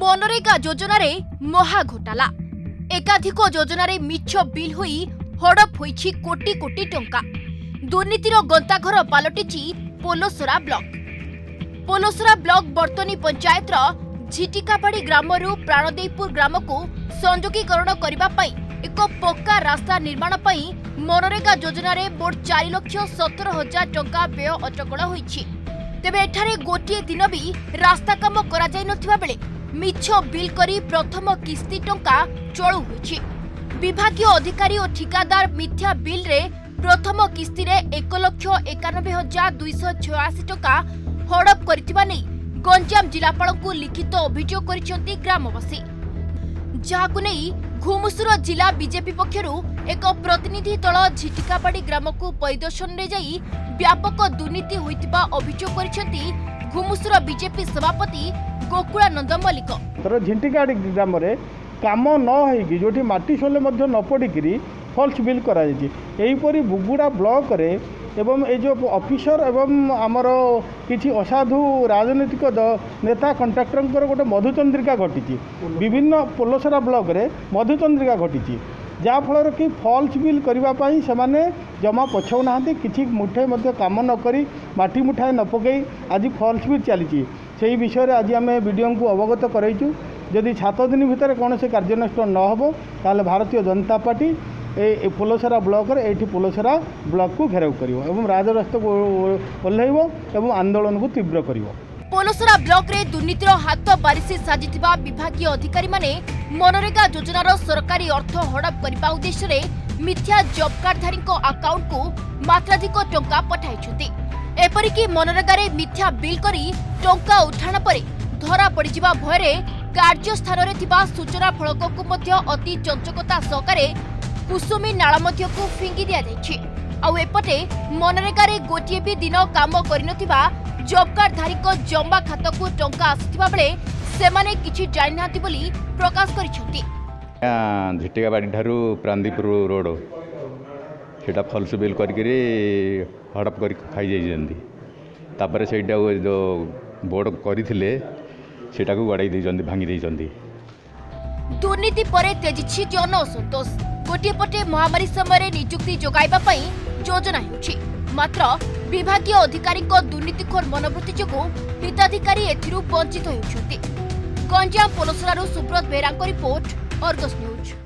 मनरेगा योजन महा घोटाला एकाधिक योजन मिछ बिल होई हड़प होईछि कोटी कोटी टंका। दुर्नीतिर गंताघर पलटिछि पोलोसरा ब्लॉक बर्तनी पंचायत झिटिकापाड़ी ग्रामरू प्राणदेईपुर ग्राम को संयोगीकरण करने एक पक्का रास्ता निर्माण पई मनरेगा योजन मोट 4,17,000 टंका व्यय अटकल होईछि। तेबे एठारे गोटे दिन भी रास्ता काम करा जाय नथिबा बेले मिछ बिल करी प्रथम किस्ती टंका चलू होईछि। विभागीय अधिकारी और ठिकादार मिथ्या बिल रे प्रथम किस्ती रे 1,91,286 टंका हड़प करथिबा नै गंजाम जिलापाल को लिखित अभियोग करिसेंती ग्रामवासी, जहाकु नै घुमुसुर जिला बीजेपी पक्षरु एक प्रतिनिधि दल झिटिकापाड़ी ग्राम को परिदर्शन रे जाई व्यापक दुर्नीति होइतिबा अभियोग करिसेंती घुमुसुर बीजेपी सभापति गोकुलानंद मल्लिक। झिटिकापाड़ी ग्राम रे काम न होगी जो माटी सोले न पड़ी फॉल्स बिल करा यहीपरी बुगुड़ा ब्लॉक रे एवं ये जो ऑफिसर एवं आमर किसी असाधु राजनीतिक नेता कंट्राक्टर गोटे मधुचंद्रिका घटी विभिन्न पोलोसरा ब्लॉक रे मधुचंद्रिका घटी जहाँफल कि फॉल्स बिल करने से जमा पछाऊना किसी मुठे काम न करी माटी मुठाए न पकई आज फॉल्स बिल चली से विषय आज आम वीडियो को अवगत कराइचु। जदि 7 दिन भितर कौन से कार्यानुष्ठान न हो ताले भारतीय जनता पार्टी पोलोसरा ब्लॉक रे पोलोसरा ब्लॉक को घेराव करिवो एवं राजरास्ता को ओल्लैबो एवं आंदोलन को तीव्र करिवो। पोलोसरा ब्लॉक रे दुर्नीतिर हाथ बारिशी साजिथिबा विभागीय अधिकारी माने मनरेगा योजनार सरकारी अर्थ हड़प करबा उद्देश्य रे मिथ्या जॉब कार्डधारी अकाउंट को मात्राधिक टंका पठाइछथि। एपरिकी मनरेगा रे मिथ्या बिल करी टंका उठाण परे धरा पड़िजिबा भयरे कार्यस्थान रे थिबा सूचना फलक को मध्य अति चंचकता सहकारे कुसुमी नाला मध्य को फिंगी दिया जाइछि। आउ एपटे मनरेगा रे गोटिए भी दिन काम करिनथिबा जॉब कार्डधारी जमा खाता को टंका आसिथिबा बेले सेमाने किछि जानि नाथि बोली प्रकाश करिछथि। झिटिकापाड़ी ठारू प्रांदीपुर रोड सेटा फॉल्स बिल करके हड़प कर खाई जाइछन्ती तापर सेटा जो बोर्ड करथिले सेटा को गड़ाई देइछन्ती भांगी देइछन्ती। दुर्नीति परे तेजिछि जन असंतोष। गोटे पटे महामारी समय नियुक्ति जोगाइबा पई योजना हेउछि, मात्र विभागीय अधिकारी दुर्नीतिखोर मनोवृत्ति जोगु हिताधिकारी एथिरु वंचित हेउछन्ति। गंजाम पोलोसरारू Subrat Behera report, Argus news.